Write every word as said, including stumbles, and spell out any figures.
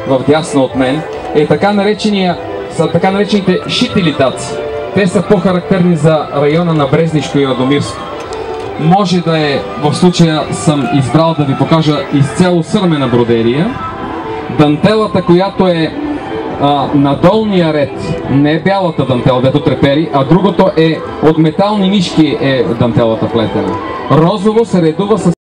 в дясно от мен, е така, наречения, са така наречените шитилитаци. Те са по-характерни за района на Брезничко и Радомирско. Може да е, в случая съм избрал да ви покажа изцяло сърмена бродерия. Дантелата, която е а, на долния ред, не е бялата дантела, дето трепери, а другото е от метални нишки е дантелата плетена. Розово се редува с